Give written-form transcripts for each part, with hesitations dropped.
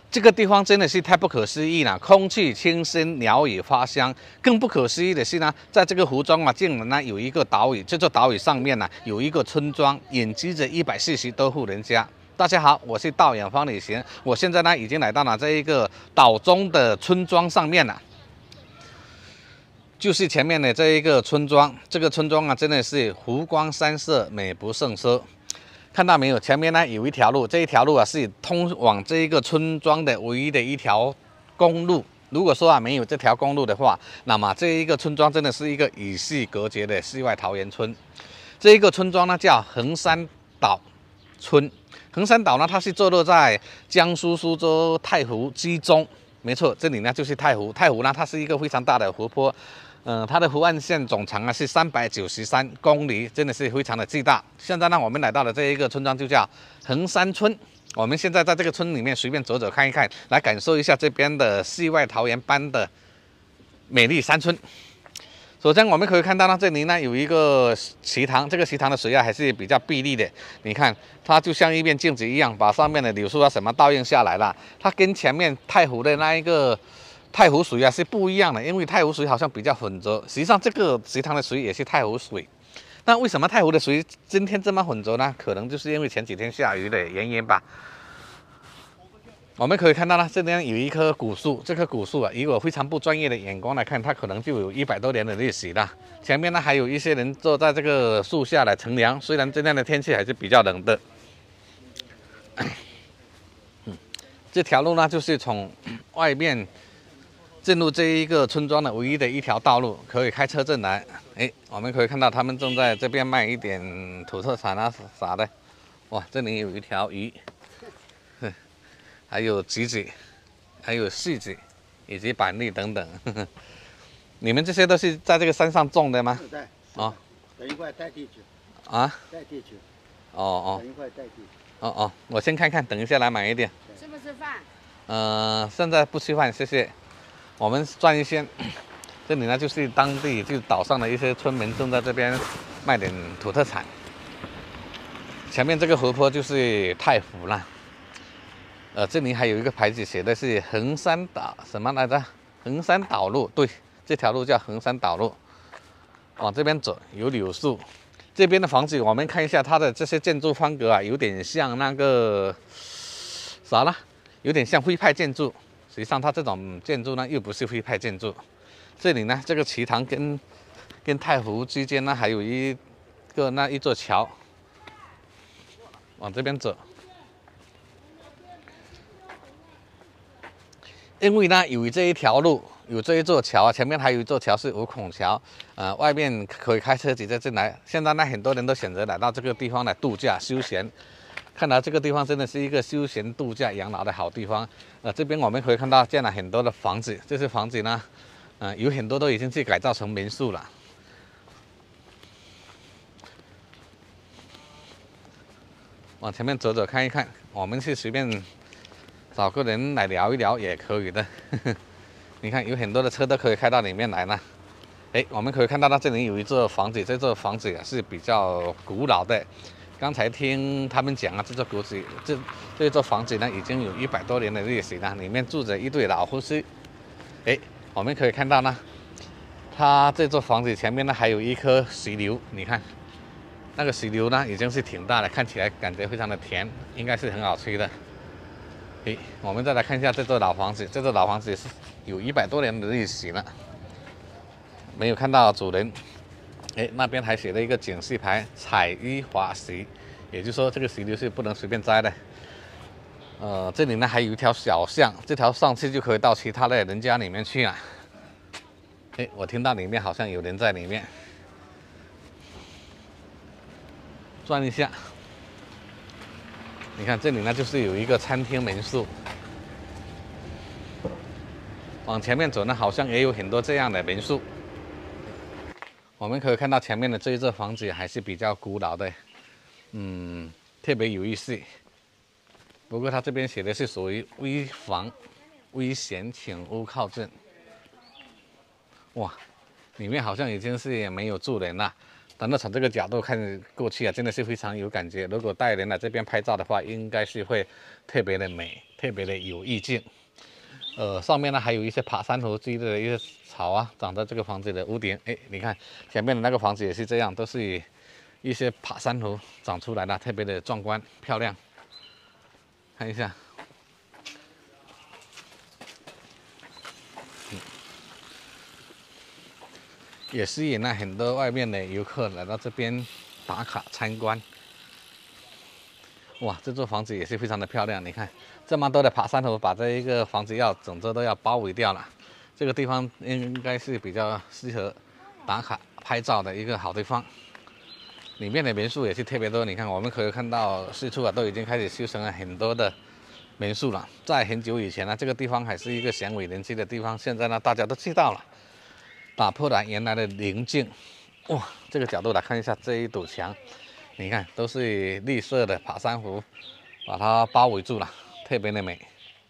这个地方真的是太不可思议了，空气清新，鸟语花香。更不可思议的是呢，在这个湖中啊，竟然呢有一个岛屿，这座岛屿上面呢有一个村庄，隐居着140多户人家。大家好，我是道远方旅行，我现在呢已经来到了这一个岛中的村庄上面了，就是前面的这一个村庄。这个村庄啊，真的是湖光山色，美不胜收。看到没有？前面呢有一条路，这一条路啊是通往这一个村庄的唯一的一条公路。如果说啊没有这条公路的话，那么这一个村庄真的是一个与世隔绝的世外桃源村。这一个村庄呢叫横山岛村。横山岛呢，它是坐落在江苏苏州太湖之中。没错，这里呢就是太湖。太湖呢，它是一个非常大的湖泊。它的湖岸线总长啊是393公里，真的是非常的巨大。现在呢，我们来到了这一个村庄，就叫横山村。我们现在在这个村里面随便走走看一看，来感受一下这边的世外桃源般的美丽山村。首先我们可以看到呢，这里呢有一个池塘，这个池塘的水啊还是比较碧绿的。你看，它就像一面镜子一样，把上面的柳树啊什么倒映下来了。它跟前面太湖的那一个太湖水啊是不一样的，因为太湖水好像比较浑浊，实际上这个池塘的水也是太湖水。那为什么太湖的水今天这么浑浊呢？可能就是因为前几天下雨的原因吧。我们可以看到呢，这边有一棵古树，这棵古树啊，以我非常不专业的眼光来看，它可能就有100多年的历史了。前面呢还有一些人坐在这个树下来乘凉，虽然今天的天气还是比较冷的。这条路呢就是从外面进入这一个村庄的唯一的一条道路，可以开车进来。我们可以看到他们正在这边卖一点土特产啊啥的。哇，这里有一条鱼。还有橘子，还有柿子，以及板栗等等。你们这些都是在这个山上种的吗？ 对。 哦。 等一块带地去。 啊？ 带地去。 哦。 等一块带地。 哦，我先看看，等一下来买一点。 吃不吃饭？ 现在不吃饭，谢谢。我们转一圈。这里呢就是当地就岛上的一些村民正在这边卖点土特产。前面这个湖泊就是太湖了。这里还有一个牌子写的是横山岛什么来着？横山岛路，对，这条路叫横山岛路。往这边走有柳树，这边的房子我们看一下它的这些建筑风格啊，有点像那个啥了，有点像徽派建筑。实际上它这种建筑呢又不是徽派建筑。这里呢，这个池塘跟太湖之间呢还有一座桥。往这边走。因为呢，有这一条路，有这一座桥啊，前面还有一座桥是五孔桥，外面可以开车直接进来。现在呢，很多人都选择来到这个地方来度假休闲。看来这个地方真的是一个休闲度假养老的好地方。这边我们可以看到建了很多的房子，这些房子呢，有很多都已经去改造成民宿了。往前面走走看一看，我们去随便找个人来聊一聊也可以的。你看有很多的车都可以开到里面来了。我们可以看到这里有一座房子，这座房子也是比较古老的。刚才听他们讲啊，这座房子呢已经有100多年的历史了，里面住着一对老夫妻。我们可以看到呢，它这座房子前面呢还有一棵石榴，你看那个石榴呢已经是挺大了，看起来感觉非常的甜，应该是很好吃的。我们再来看一下这座老房子，这座老房子是有100多年的历史了，没有看到主人。那边还写了一个警示牌，采玉华石，也就是说这个石榴是不能随便摘的。这里呢还有一条小巷，这条上去就可以到其他的人家里面去了。我听到里面好像有人在里面，转一下。你看这里呢，就是有一个餐厅民宿。往前面走呢，好像也有很多这样的民宿。我们可以看到前面的这一座房子还是比较古老的，特别有意思。不过它这边写的是属于危房、危险，请勿靠近。哇，里面好像已经是没有住人了。 然后从这个角度看过去啊，真的是非常有感觉。如果带人来这边拍照的话，应该是会特别的美，特别的有意境。上面呢还有一些爬山虎之类的一些草啊，长在这个房子的屋顶。哎，你看前面的那个房子也是这样，都是一些爬山虎长出来的，特别的壮观漂亮。看一下，也吸引了很多外面的游客来到这边打卡参观。哇，这座房子也是非常的漂亮，你看这么多的爬山虎把这一个房子整个都要包围掉了。这个地方应该是比较适合打卡拍照的一个好地方。里面的民宿也是特别多，你看我们可以看到四处啊都已经开始修成了很多的民宿了。在很久以前呢，这个地方还是一个鲜为人知的地方，现在呢大家都知道了，打破了原来的宁静。哇，这个角度来看一下这一堵墙。你看，都是绿色的爬山虎，把它包围住了，特别的美。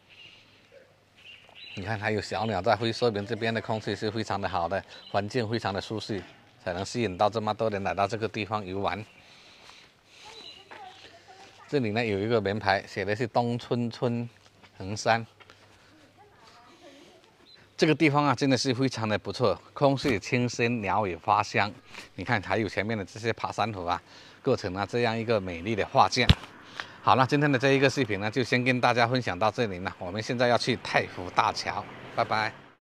你看，还有小鸟在飞，说明这边的空气是非常的好的，环境非常的舒适，才能吸引到这么多人来到这个地方游玩。这里呢有一个门牌，写的是东村村横山。这个地方啊，真的是非常的不错，空气清新，鸟语花香。你看，还有前面的这些爬山虎啊，构成了这样一个美丽的画卷。好了，今天的这一个视频呢，就先跟大家分享到这里了。我们现在要去太湖大桥，拜拜。